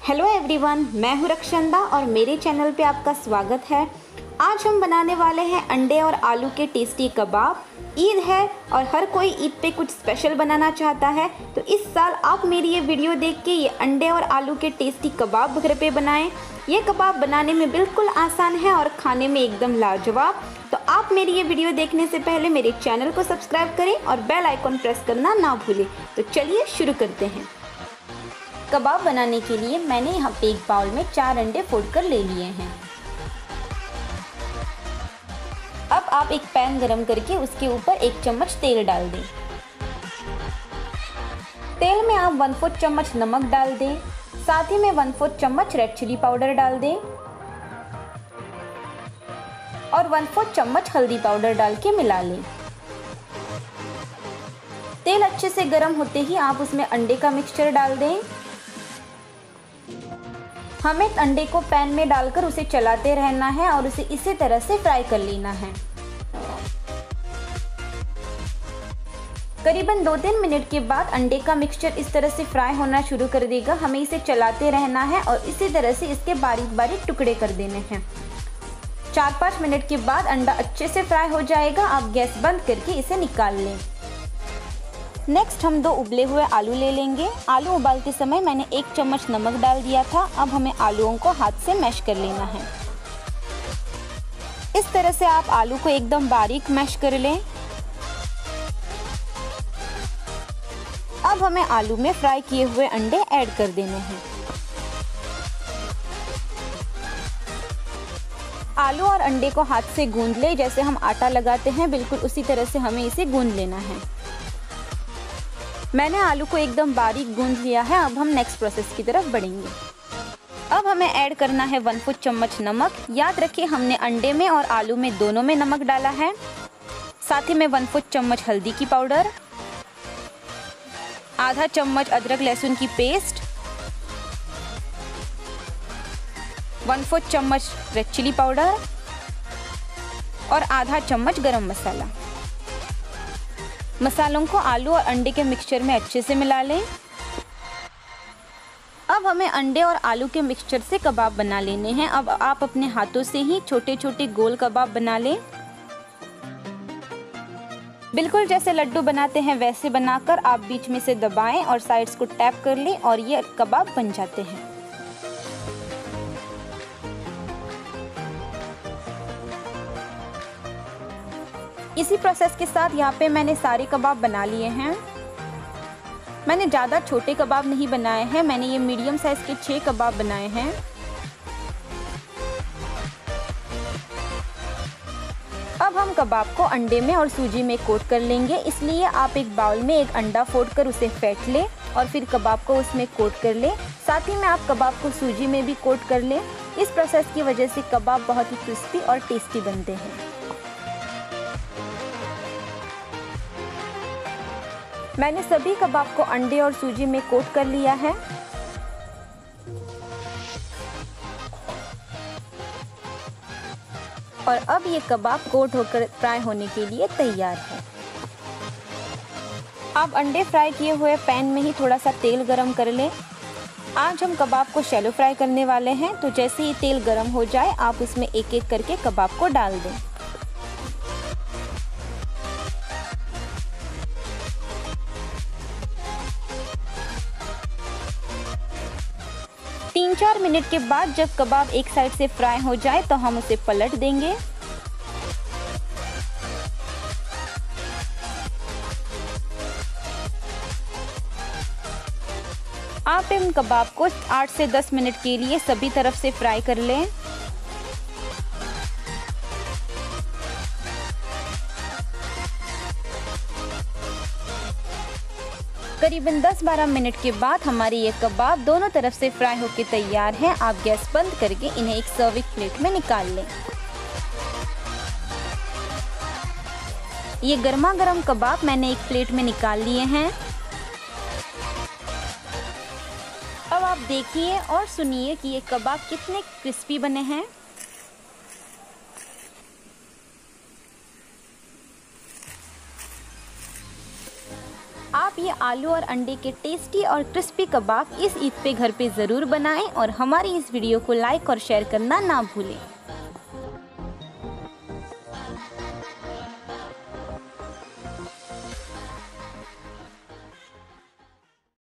Hello everyone, मैं हूँ रक्षंदा और मेरे चैनल पे आपका स्वागत है। आज हम बनाने वाले हैं अंडे और आलू के टेस्टी कबाब। ईद है और हर कोई ईद पे कुछ स्पेशल बनाना चाहता है, तो इस साल आप मेरी ये वीडियो देख के ये अंडे और आलू के टेस्टी कबाब घर पे बनाएं। ये कबाब बनाने में बिल्कुल आसान है और खाने में एकदम लाजवाब। तो आप मेरी ये वीडियो देखने से पहले मेरे चैनल को सब्सक्राइब करें और बेल आइकॉन प्रेस करना ना भूलें। तो चलिए शुरू करते हैं। कबाब बनाने के लिए मैंने यहाँ पे एक बाउल में 4 अंडे फोड़कर ले लिए हैं। अब आप एक पैन गरम करके उसके ऊपर 1 चम्मच तेल डाल दें। तेल में आप 1/4 चम्मच नमक डाल दें, साथ ही में 1/4 चम्मच रेड चिली पाउडर डाल दें और 1/4 चम्मच हल्दी पाउडर डाल के मिला लें। तेल अच्छे से गर्म होते ही आप उसमें अंडे का मिक्सचर डाल दें। हमें अंडे को पैन में डालकर उसे चलाते रहना है और उसे इसी तरह से फ्राई कर लेना है। करीबन 2-3 मिनट के बाद अंडे का मिक्सचर इस तरह से फ्राई होना शुरू कर देगा। हमें इसे चलाते रहना है और इसी तरह से इसके बारीक बारीक टुकड़े कर देने हैं। 4-5 मिनट के बाद अंडा अच्छे से फ्राई हो जाएगा। आप गैस बंद करके इसे निकाल लें। नेक्स्ट हम 2 उबले हुए आलू ले लेंगे। आलू उबालते समय मैंने 1 चम्मच नमक डाल दिया था। अब हमें आलूओं को हाथ से मैश कर लेना है। इस तरह से आप आलू को एकदम बारीक मैश कर लें। अब हमें आलू में फ्राई किए हुए अंडे ऐड कर देने हैं। आलू और अंडे को हाथ से गूंद ले, जैसे हम आटा लगाते हैं बिल्कुल उसी तरह से हमें इसे गूंद लेना है। मैंने आलू को एकदम बारीक गूंद लिया है। अब हम नेक्स्ट प्रोसेस की तरफ बढ़ेंगे। अब हमें ऐड करना है 1/4 चम्मच नमक। याद रखिए हमने अंडे में और आलू में दोनों में नमक डाला है। साथ ही में 1/4 चम्मच हल्दी की पाउडर, आधा चम्मच अदरक लहसुन की पेस्ट, 1/4 चम्मच रेड चिली पाउडर और आधा चम्मच गरम मसाला। मसालों को आलू और अंडे के मिक्सचर में अच्छे से मिला लें। अब हमें अंडे और आलू के मिक्सचर से कबाब बना लेने हैं। अब आप अपने हाथों से ही छोटे छोटे गोल कबाब बना लें। बिल्कुल जैसे लड्डू बनाते हैं वैसे बनाकर आप बीच में से दबाएं और साइड्स को टैप कर लें और ये कबाब बन जाते हैं। इसी प्रोसेस के साथ यहाँ पे मैंने सारे कबाब बना लिए हैं। मैंने ज़्यादा छोटे कबाब नहीं बनाए हैं, मैंने ये मीडियम साइज़ के 6 कबाब बनाए हैं। अब हम कबाब को अंडे में और सूजी में कोट कर लेंगे, इसलिए आप एक बाउल में एक अंडा फोड़कर उसे फेंट लें और फिर कबाब को उसमें कोट कर लें। साथ ही में आप कबाब को सूजी में भी कोट कर लें। इस प्रोसेस की वजह से कबाब बहुत ही क्रिस्पी और टेस्टी बनते हैं। मैंने सभी कबाब को अंडे और सूजी में कोट कर लिया है। और अब ये कबाब कोट होकर फ्राई होने के लिए तैयार है। आप अंडे फ्राई किए हुए पैन में ही थोड़ा सा तेल गरम कर लें। आज हम कबाब को शैलो फ्राई करने वाले हैं, तो जैसे ही तेल गरम हो जाए आप उसमें एक एक करके कबाब को डाल दें। तीन 4 मिनट के बाद जब कबाब एक साइड से फ्राई हो जाए तो हम उसे पलट देंगे। आप इन कबाब को 8 से 10 मिनट के लिए सभी तरफ से फ्राई कर लें। करीबन 10-12 मिनट के बाद हमारे ये कबाब दोनों तरफ से फ्राई होकर तैयार हैं। आप गैस बंद करके इन्हें एक सर्विंग प्लेट में निकाल लें। ये गर्मा गर्म कबाब मैंने एक प्लेट में निकाल लिए हैं। अब आप देखिए और सुनिए कि ये कबाब कितने क्रिस्पी बने हैं। आप ये आलू और अंडे के टेस्टी और क्रिस्पी कबाब इस ईद पे घर पे ज़रूर बनाएं और हमारी इस वीडियो को लाइक और शेयर करना ना भूलें।